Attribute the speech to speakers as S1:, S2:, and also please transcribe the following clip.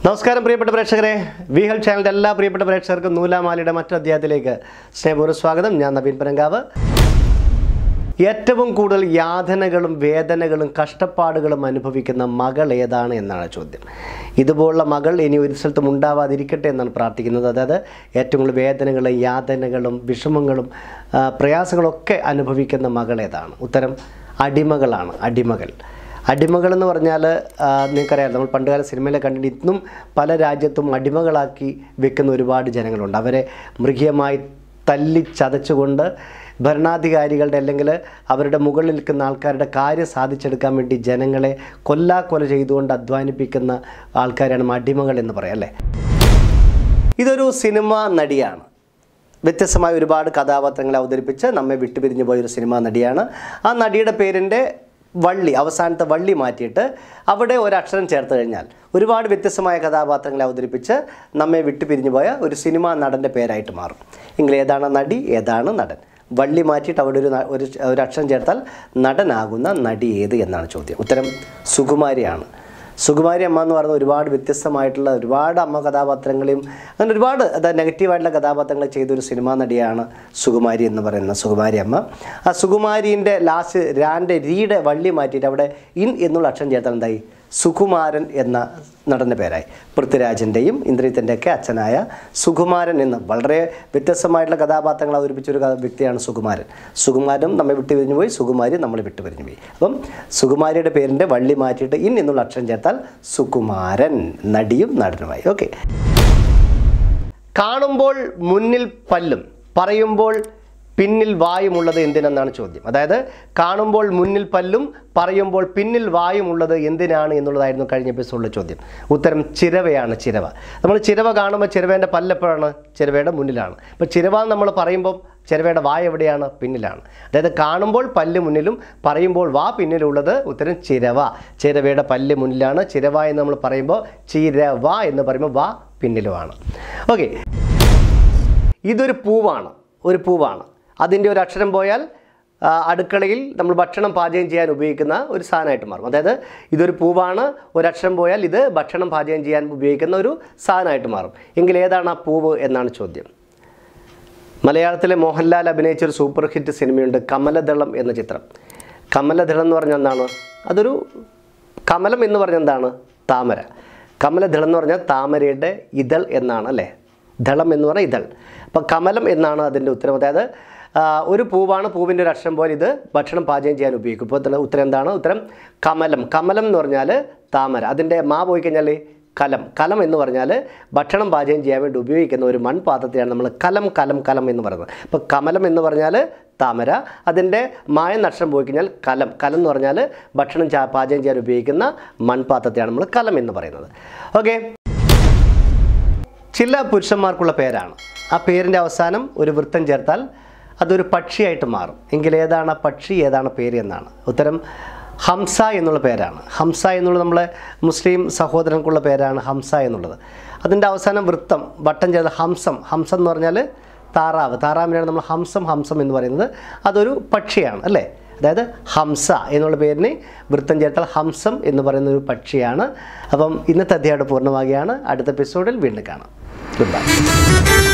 S1: നമസ്കാരം പ്രിയപ്പെട്ട പ്രേക്ഷകരെ, വി ഹെൽത്ത് ചാനലിൻ്റെ എല്ലാ പ്രിയപ്പെട്ട പ്രേക്ഷകർക്കും നൂലാമാലയുടെ മറ്റൊരു അധ്യായത്തിലേക്ക് സ്നേഹപൂർവ്വം സ്വാഗതം. ഞാൻ നവീൻ പരങ്കാവ്. ഏറ്റവും കൂടുതൽ യാതനകളും വേദനകളും കഷ്ടപ്പാടുകളും അനുഭവിക്കുന്ന മകൾ ഏതാണ് എന്നാണ് ചോദ്യം. ഇതുപോലുള്ള മകൾ ഇനി ഒരു സ്ഥലത്തും ഉണ്ടാവാതിരിക്കട്ടെ എന്നാണ് പ്രാർത്ഥിക്കുന്നത്. അതായത് ഏറ്റവും കൂടുതൽ വേദനകളും യാതനകളും വിഷമങ്ങളും പ്രയാസങ്ങളൊക്കെ അനുഭവിക്കുന്ന മകൾ ഏതാണ്? ഉത്തരം അടിമകളാണ്. അടിമകൾ എന്ന് പറഞ്ഞാൽ നിങ്ങൾക്കറിയാം, നമ്മൾ പണ്ടുകാല സിനിമയിലെ കണ്ടിട്ട് ഇന്നും പല രാജ്യത്തും അടിമകളാക്കി വെക്കുന്ന ഒരുപാട് ജനങ്ങളുണ്ട്. അവരെ മൃഗീയമായി തല്ലി ചതച്ചുകൊണ്ട് ഭരണാധികാരികളുടെ അല്ലെങ്കിൽ അവരുടെ മുകളിൽ നിൽക്കുന്ന ആൾക്കാരുടെ കാര്യം സാധിച്ചെടുക്കാൻ വേണ്ടി ജനങ്ങളെ കൊല്ലാക്കൊല ചെയ്തുകൊണ്ട് അധ്വാനിപ്പിക്കുന്ന ആൾക്കാരാണ് അടിമകൾ എന്ന് പറയാം, അല്ലേ? ഇതൊരു സിനിമാ നടിയാണ്. വ്യത്യസ്തമായ ഒരുപാട് കഥാപാത്രങ്ങളെ അവതരിപ്പിച്ച് നമ്മെ വിട്ടുപിരിഞ്ഞു പോയൊരു സിനിമാ നടിയാണ്. ആ നടിയുടെ പേരിൻ്റെ അവസാനത്തെ വള്ളി മാറ്റിയിട്ട് അവിടെ ഒരക്ഷരം ചേർത്ത് കഴിഞ്ഞാൽ ഒരുപാട് വ്യത്യസ്തമായ കഥാപാത്രങ്ങളെ അവതരിപ്പിച്ച് നമ്മെ വിട്ടുപിരിഞ്ഞു പോയ ഒരു സിനിമാ നടൻ്റെ പേരായിട്ട് മാറും. എങ്കിൽ ഏതാണ് നടി, ഏതാണ് നടൻ? വള്ളി മാറ്റിയിട്ട് അവിടെ ഒരു അക്ഷരം ചേർത്താൽ നടനാകുന്ന നടി ഏത് എന്നാണ് ചോദ്യം. ഉത്തരം സുകുമാരിയാണ്. സുകുമാരി അമ്മ എന്ന് പറയുന്ന ഒരുപാട് വ്യത്യസ്തമായിട്ടുള്ള ഒരുപാട് അമ്മ കഥാപാത്രങ്ങളെയും അങ്ങനെ ഒരുപാട് നെഗറ്റീവായിട്ടുള്ള കഥാപാത്രങ്ങൾ ചെയ്തൊരു സിനിമാ നടിയാണ് സുകുമാരി എന്ന് പറയുന്ന സുകുമാരി അമ്മ. ആ സുകുമാരീൻ്റെ ലാസ്റ്റ് രീടെ വള്ളി മാറ്റിയിട്ട് അവിടെ ഇൻ എന്നുള്ള അക്ഷരം ചേർത്താൽ എന്തായി? സുകുമാരൻ എന്ന നടൻ്റെ പേരായി. പൃഥ്വിരാജിൻ്റെയും ഇന്ദ്രിയത്തിൻ്റെയൊക്കെ അച്ഛനായ സുകുമാരൻ എന്ന് വളരെ വ്യത്യസ്തമായിട്ടുള്ള കഥാപാത്രങ്ങൾ അവതരിപ്പിച്ചൊരു വ്യക്തിയാണ് സുകുമാരൻ. സുകുമാരൻ നമ്മെ വിട്ടുപിരിഞ്ഞു പോയി, സുകുമാരി നമ്മളെ വിട്ടുപിരിഞ്ഞു പോയി. അപ്പം സുകുമാരിയുടെ പേരിൻ്റെ വള്ളി മാറ്റിയിട്ട് ഇൻ എന്നുള്ള അക്ഷരം ചേർത്താൽ സുകുമാരൻ, നടിയും നടനുമായി. ഓക്കെ. കാണുമ്പോൾ മുന്നിൽ പല്ലും പറയുമ്പോൾ പിന്നിൽ വായുമുള്ളത് എന്തിനെന്നാണ് ചോദ്യം. അതായത് കാണുമ്പോൾ മുന്നിൽ പല്ലും പറയുമ്പോൾ പിന്നിൽ വായുമുള്ളത് എന്തിനാണ് എന്നുള്ളതായിരുന്നു കഴിഞ്ഞ എപ്പിസോഡിലെ ചോദ്യം. ഉത്തരം ചിരവയാണ്. നമ്മൾ ചിരവ കാണുമ്പോൾ ചിരവേൻ്റെ പല്ലെപ്പോഴാണ്? ചിരവയുടെ മുന്നിലാണ്. അപ്പോൾ ചിരവ നമ്മൾ പറയുമ്പോൾ ചിരവയുടെ വായ എവിടെയാണ്? പിന്നിലാണ്. അതായത് കാണുമ്പോൾ പല്ല് മുന്നിലും പറയുമ്പോൾ വാ പിന്നിലുള്ളത് ഉത്തരം ചിരവ. ചിരവയുടെ പല്ല് മുന്നിലാണ്. ചിരവ എന്ന് നമ്മൾ പറയുമ്പോൾ ചിരവ എന്ന് പറയുമ്പോൾ വാ പിന്നിലുമാണ്. ഓക്കെ. ഇതൊരു പൂവാണ്. അതിൻ്റെ ഒരു അക്ഷരം പോയാൽ അടുക്കളയിൽ നമ്മൾ ഭക്ഷണം പാചകം ചെയ്യാൻ ഉപയോഗിക്കുന്ന ഒരു സാധനമായിട്ട് മാറും. അതായത് ഇതൊരു പൂവാണ്, ഒരക്ഷരം പോയാൽ ഇത് ഭക്ഷണം പാചകം ചെയ്യാൻ ഉപയോഗിക്കുന്ന ഒരു സാധനമായിട്ട് മാറും. എങ്കിൽ ഏതാണ് ആ പൂവ് എന്നാണ് ചോദ്യം. മലയാളത്തിലെ മോഹൻലാൽ അഭിനയിച്ചൊരു സൂപ്പർ ഹിറ്റ് സിനിമയുണ്ട്, കമലദളം എന്ന ചിത്രം. കമലദളം എന്ന് പറഞ്ഞാൽ എന്താണ്? അതൊരു കമലം എന്ന് പറഞ്ഞാൽ എന്താണ്? താമര. കമലദളം എന്ന് പറഞ്ഞാൽ താമരയുടെ ഇതൾ എന്നാണ്, അല്ലേ? ദളം എന്ന് പറഞ്ഞാൽ ഇതൾ. അപ്പം കമലം എന്നാണ് അതിൻ്റെ ഉത്തരം. അതായത് ഒരു പൂവാണ്, പൂവിൻ്റെ ഒരു അക്ഷരം പോലെ ഇത് ഭക്ഷണം പാചകം ചെയ്യാൻ ഉപയോഗിക്കും. ഇപ്പോൾ ഉത്തരം എന്താണ്? ഉത്തരം കമലം. കമലം എന്ന് പറഞ്ഞാൽ താമര. അതിൻ്റെ പോയി കഴിഞ്ഞാൽ കലം എന്ന് പറഞ്ഞാൽ ഭക്ഷണം പാചകം ചെയ്യാൻ വേണ്ടി ഉപയോഗിക്കുന്ന ഒരു മൺപാത്രത്തെയാണ് നമ്മൾ കലം എന്ന് പറയുന്നത്. അപ്പോൾ കമലം എന്ന് പറഞ്ഞാൽ താമര, അതിൻ്റെ നക്ഷരം പോയി കഴിഞ്ഞാൽ കലം എന്ന് പറഞ്ഞാൽ ഭക്ഷണം പാചകം ചെയ്യാൻ ഉപയോഗിക്കുന്ന മൺപാത്രത്തെയാണ് നമ്മൾ കലം എന്ന് പറയുന്നത്. ഓക്കെ. ചില പുരുഷന്മാർക്കുള്ള പേരാണ്. ആ പേരിൻ്റെ അവസാനം ഒരു വൃത്തം ചേർത്താൽ അതൊരു പക്ഷിയായിട്ട് മാറും. എങ്കിൽ ഏതാണ് പക്ഷി, ഏതാണ് പേര് എന്നാണ് ഉത്തരം. ഹംസ എന്നുള്ള പേരാണ്. ഹംസ എന്നുള്ളത് നമ്മളെ മുസ്ലിം സഹോദരങ്ങൾക്കുള്ള പേരാണ് ഹംസ എന്നുള്ളത്. അതിൻ്റെ അവസാനം വട്ടം ചേർത്ത് ഹംസം എന്ന് പറഞ്ഞാൽ താറാവിനാണ് നമ്മൾ ഹംസം എന്ന് പറയുന്നത്. അതൊരു പക്ഷിയാണ്, അല്ലേ? അതായത് ഹംസ എന്നുള്ള പേരിന് വൃത്തം ചേർത്താൽ ഹംസം എന്ന് പറയുന്ന ഒരു പക്ഷിയാണ്. അപ്പം ഇന്നത്തെ അധ്യായം പൂർണ്ണമാകുകയാണ്. അടുത്ത എപ്പിസോഡിൽ വീണ്ടും കാണാം. Good by.